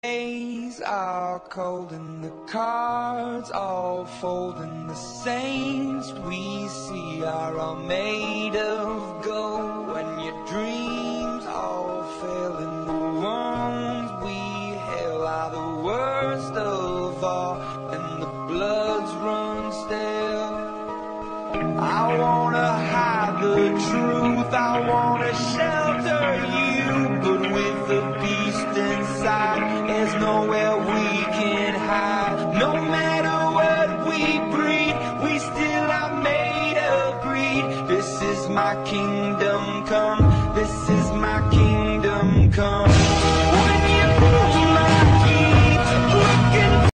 Days are cold and the cards all fold, and the saints we see are all made of gold. When your dreams all fail and the wounds we hail are the worst of all, and the bloods run stale. I wanna hide the truth, I wanna shelter you, but with the beast inside, there's nowhere we can hide. No matter what we breed, we still are made of greed. This is my kingdom come, this is my kingdom.